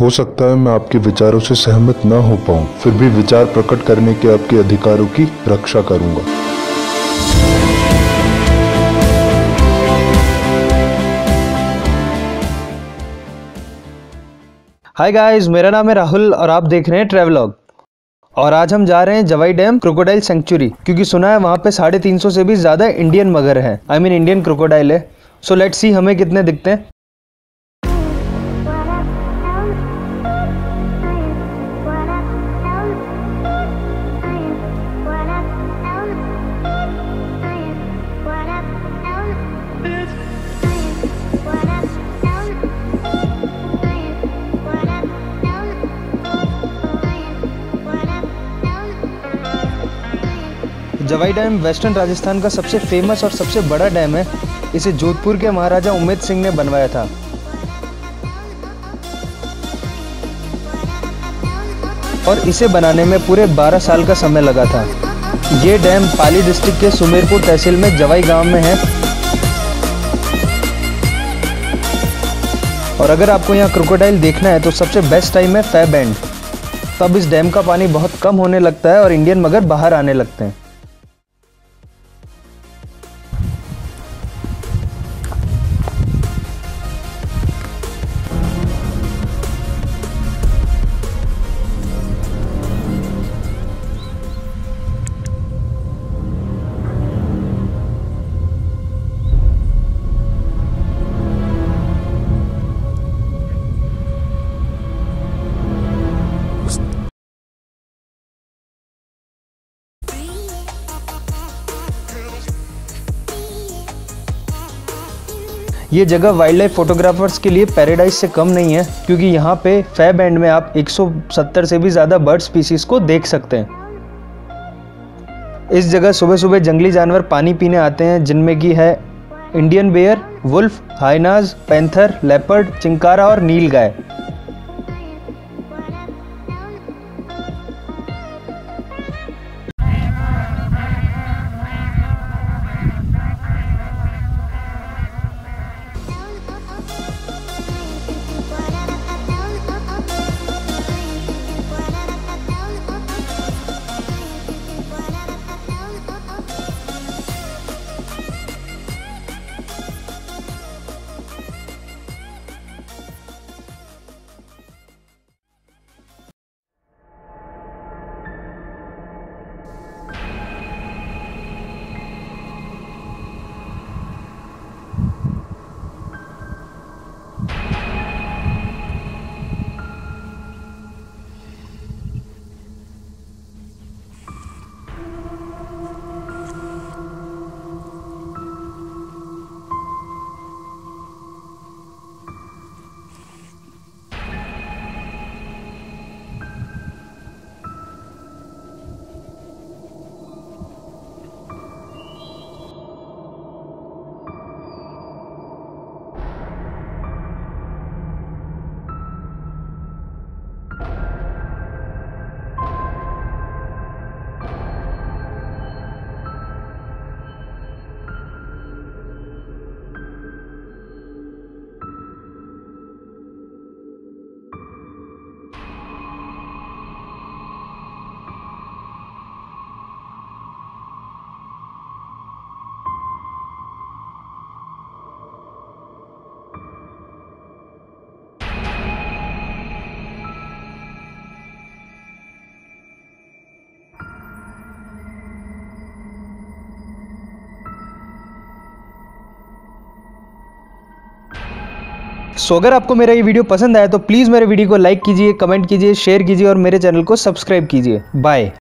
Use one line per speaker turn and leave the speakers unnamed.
हो सकता है मैं आपके विचारों से सहमत न हो पाऊं, फिर भी विचार प्रकट करने के आपके अधिकारों की रक्षा करूंगा।
हाय गाइस, मेरा नाम है राहुल और आप देख रहे हैं ट्रेवलॉग। और आज हम जा रहे हैं जवाई डैम क्रोकोडाइल सेंचुरी, क्योंकि सुना है वहाँ पे 350 से भी ज़्यादा इंडियन मगर है, इंडियन क्रोकोडाइल है। सो लेट्स सी हमें कितने दिखते हैं। जवाई डैम वेस्टर्न राजस्थान का सबसे फेमस और सबसे बड़ा डैम है। इसे जोधपुर के महाराजा उम्मेद सिंह ने बनवाया था। और इसे बनाने में पूरे 12 साल का समय लगा था। ये डैम पाली डिस्ट्रिक्ट के सुमेरपुर तहसील में जवाई गांव में है। और अगर आपको यहाँ क्रोकोडाइल देखना है तो सबसे बेस्ट टाइम है फेब एंड। तब इस डैम का पानी बहुत कम होने लगता है और इंडियन मगर बाहर आने लगते हैं। ये जगह वाइल्ड लाइफ फोटोग्राफर्स के लिए पैराडाइज से कम नहीं है, क्योंकि यहाँ पे फेब एंड में आप 170 से भी ज़्यादा बर्ड स्पीसीज को देख सकते हैं। इस जगह सुबह सुबह जंगली जानवर पानी पीने आते हैं, जिनमें की है Indian bear, wolf, hyenas, panther, leopard, chinkara और नीलगाय। सो अगर आपको मेरा ये वीडियो पसंद आया तो प्लीज़ मेरे वीडियो को लाइक कीजिए, कमेंट कीजिए, शेयर कीजिए और मेरे चैनल को सब्सक्राइब कीजिए। बाय।